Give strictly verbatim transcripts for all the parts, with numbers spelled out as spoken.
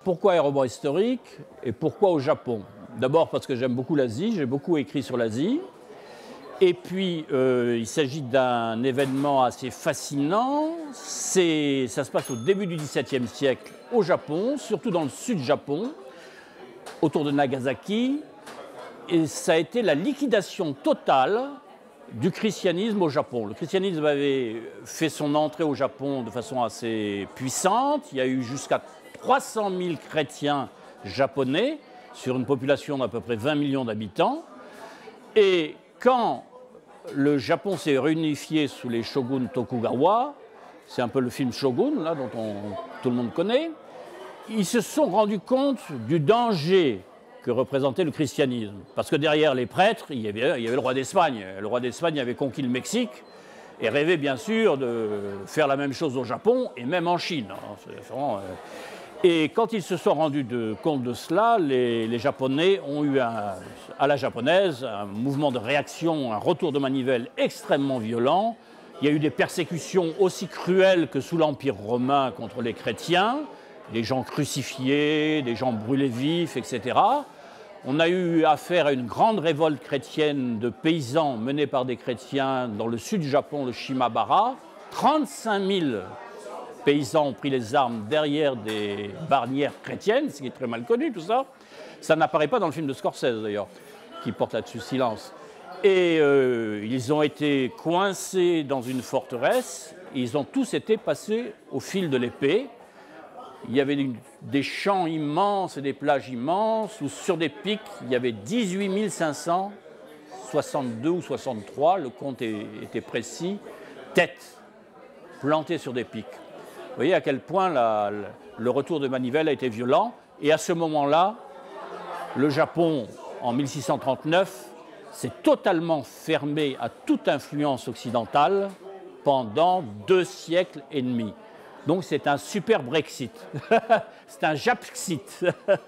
Pourquoi un roman historique et pourquoi au Japon? D'abord parce que j'aime beaucoup l'Asie, j'ai beaucoup écrit sur l'Asie. Et puis, euh, il s'agit d'un événement assez fascinant. Ça se passe au début du dix-septième siècle au Japon, surtout dans le sud du Japon, autour de Nagasaki. Et ça a été la liquidation totale du christianisme au Japon. Le christianisme avait fait son entrée au Japon de façon assez puissante. Il y a eu jusqu'à trois cent mille chrétiens japonais sur une population d'à peu près vingt millions d'habitants. Et quand le Japon s'est réunifié sous les shoguns Tokugawa, c'est un peu le film Shogun, là, dont on, tout le monde connaît, ils se sont rendus compte du danger que représentait le christianisme. Parce que derrière les prêtres, il y avait, il y avait le roi d'Espagne. Le roi d'Espagne avait conquis le Mexique et rêvait bien sûr de faire la même chose au Japon et même en Chine. Et quand ils se sont rendus de, compte de cela, les, les Japonais ont eu un, à la japonaise un mouvement de réaction, un retour de manivelle extrêmement violent. Il y a eu des persécutions aussi cruelles que sous l'Empire romain contre les chrétiens, des gens crucifiés, des gens brûlés vifs, et cetera. On a eu affaire à une grande révolte chrétienne de paysans menée par des chrétiens dans le sud du Japon, le Shimabara. trente-cinq mille paysans ont pris les armes derrière des barrières chrétiennes, ce qui est très mal connu, tout ça. Ça n'apparaît pas dans le film de Scorsese, d'ailleurs, qui porte là-dessus silence. Et euh, ils ont été coincés dans une forteresse, et ils ont tous été passés au fil de l'épée. Il y avait une, des champs immenses et des plages immenses, où sur des pics, il y avait dix-huit mille cinq cent soixante-deux ou soixante-trois, le compte est, était précis, têtes plantées sur des pics. Vous voyez à quel point la, la, le retour de manivelle a été violent. Et à ce moment-là, le Japon, en mille six cent trente-neuf, s'est totalement fermé à toute influence occidentale pendant deux siècles et demi. Donc c'est un super Brexit, c'est un Japxit.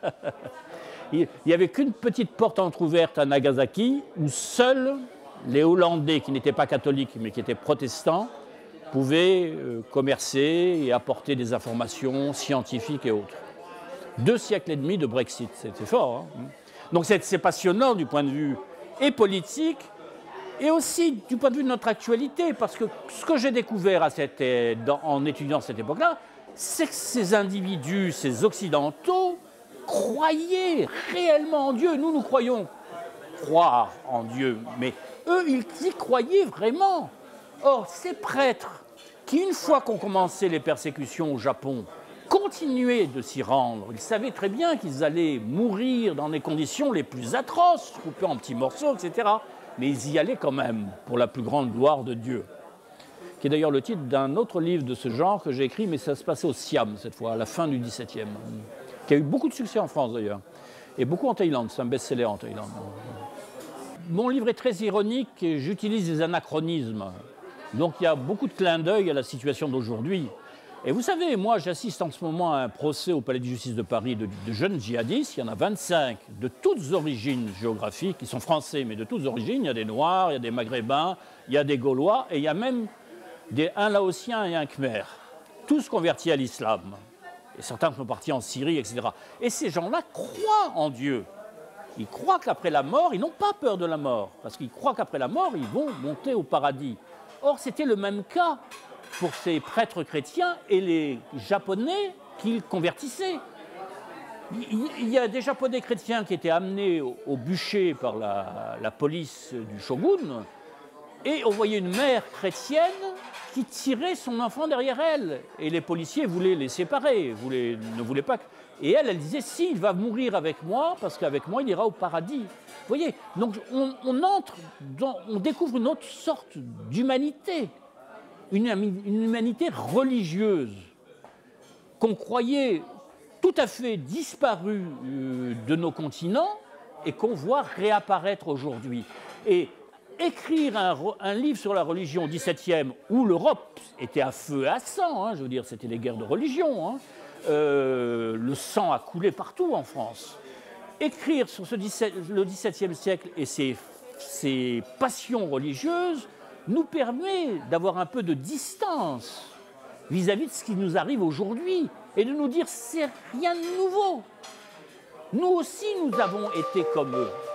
Il n'y avait qu'une petite porte entrouverte à Nagasaki où seuls les Hollandais, qui n'étaient pas catholiques mais qui étaient protestants, pouvaient euh, commercer et apporter des informations scientifiques et autres. Deux siècles et demi de Brexit, c'était fort. Hein. Donc c'est passionnant du point de vue et politique, et aussi du point de vue de notre actualité, parce que ce que j'ai découvert à cette, dans, en étudiant cette époque-là, c'est que ces individus, ces Occidentaux, croyaient réellement en Dieu. Nous, nous croyons croire en Dieu, mais eux, ils y croyaient vraiment. Or, ces prêtres, qui, une fois qu'ont commencé les persécutions au Japon, continuaient de s'y rendre, ils savaient très bien qu'ils allaient mourir dans les conditions les plus atroces, coupés en petits morceaux, et cetera, mais ils y allaient quand même, pour la plus grande gloire de Dieu. Qui est d'ailleurs le titre d'un autre livre de ce genre que j'ai écrit, mais ça se passait au Siam, cette fois, à la fin du dix-septième, qui a eu beaucoup de succès en France d'ailleurs, et beaucoup en Thaïlande, c'est un best-seller en Thaïlande. Mon livre est très ironique et j'utilise des anachronismes, donc il y a beaucoup de clins d'œil à la situation d'aujourd'hui. Et vous savez, moi j'assiste en ce moment à un procès au Palais de justice de Paris de, de jeunes djihadistes. Il y en a vingt-cinq de toutes origines géographiques, qui sont français, mais de toutes origines. Il y a des Noirs, il y a des Maghrébins, il y a des Gaulois, et il y a même des, un Laotien et un Khmer, tous convertis à l'islam. Et certains sont partis en Syrie, et cetera. Et ces gens-là croient en Dieu. Ils croient qu'après la mort, ils n'ont pas peur de la mort, parce qu'ils croient qu'après la mort, ils vont monter au paradis. Or, c'était le même cas pour ces prêtres chrétiens et les Japonais qu'ils convertissaient. Il y a des Japonais chrétiens qui étaient amenés au, au bûcher par la, la police du shogun, et on voyait une mère chrétienne qui tirait son enfant derrière elle. Et les policiers voulaient les séparer, voulaient, ne voulaient pas... Et elle, elle disait, si, il va mourir avec moi, parce qu'avec moi, il ira au paradis. Vous voyez, donc on, on entre, dans, on découvre une autre sorte d'humanité. Une, une humanité religieuse qu'on croyait tout à fait disparue euh, de nos continents et qu'on voit réapparaître aujourd'hui. Et écrire un, un livre sur la religion au dix-septième, où l'Europe était à feu et à sang, hein, je veux dire, c'était les guerres de religion, hein, euh, le sang a coulé partout en France. Écrire sur ce dix-sept, le dix-septième siècle et ses, ses passions religieuses nous permet d'avoir un peu de distance vis-à-vis de ce qui nous arrive aujourd'hui et de nous dire c'est rien de nouveau. Nous aussi, nous avons été comme eux.